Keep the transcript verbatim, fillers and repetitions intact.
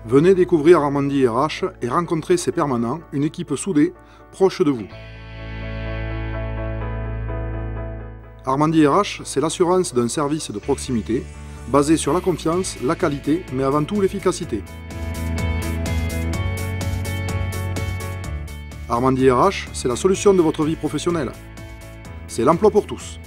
Venez découvrir Armandie R H et rencontrer ses permanents, une équipe soudée, proche de vous. Armandie R H, c'est l'assurance d'un service de proximité, basé sur la confiance, la qualité, mais avant tout l'efficacité. Armandie R H, c'est la solution de votre vie professionnelle. C'est l'emploi pour tous.